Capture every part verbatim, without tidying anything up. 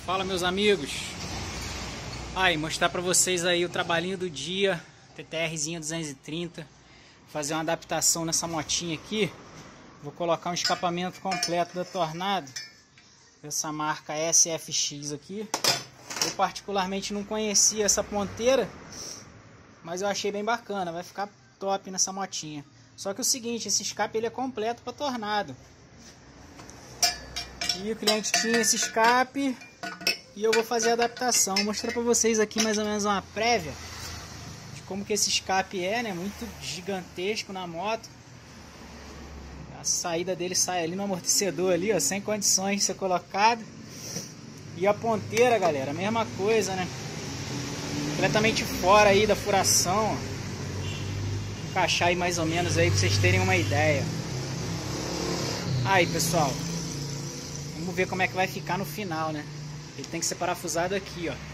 Fala, meus amigos. Aí, mostrar pra vocês aí o trabalhinho do dia, TTRzinho duzentos e trinta. Fazer uma adaptação nessa motinha aqui. Vou colocar um escapamento completo da Tornado, essa marca S F X aqui. Eu particularmente não conhecia essa ponteira, mas eu achei bem bacana, vai ficar top nessa motinha. Só que o seguinte, esse escape ele é completo para Tornado. E o cliente tinha esse escape e eu vou fazer a adaptação. Vou mostrar para vocês aqui mais ou menos uma prévia de como que esse escape é, né? Muito gigantesco na moto. A saída dele sai ali no amortecedor ali, ó, sem condições de ser colocado. E a ponteira, galera, a mesma coisa, né? Completamente fora aí da furação, ó. Vou encaixar aí mais ou menos aí pra vocês terem uma ideia. Aí, pessoal, vamos ver como é que vai ficar no final, né? Ele tem que ser parafusado aqui, ó.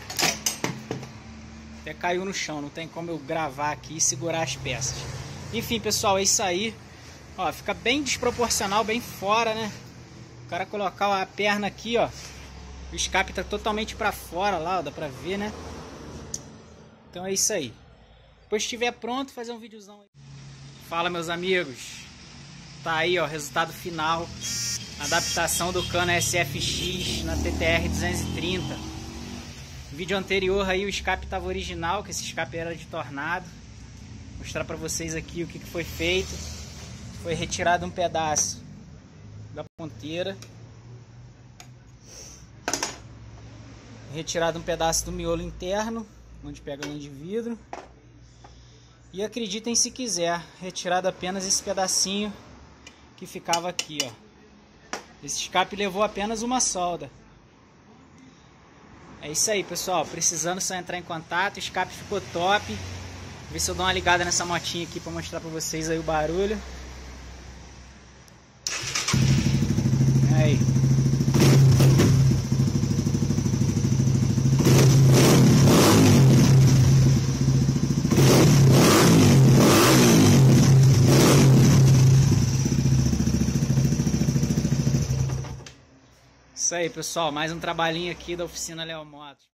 Até caiu no chão, não tem como eu gravar aqui e segurar as peças. Enfim, pessoal, é isso aí. Ó, fica bem desproporcional, bem fora, né? O cara colocar a perna aqui, ó. O escape tá totalmente pra fora lá, ó, dá pra ver, né? Então é isso aí. Depois que estiver pronto, fazer um videozão aí. Fala, meus amigos. Tá aí, ó, resultado final. Adaptação do cano S F X na T T R duzentos e trinta. No vídeo anterior aí o escape tava original, que esse escape era de Tornado. Vou mostrar pra vocês aqui o que foi feito. Foi retirado um pedaço da ponteira. Retirado um pedaço do miolo interno, onde pega a linha de vidro. E acreditem se quiser, retirado apenas esse pedacinho que ficava aqui, ó. Esse escape levou apenas uma solda. É isso aí, pessoal. Precisando só entrar em contato. O escape ficou top. Vou ver se eu dou uma ligada nessa motinha aqui para mostrar para vocês aí o barulho. Aí. Isso aí, pessoal, mais um trabalhinho aqui da oficina Léo Motos.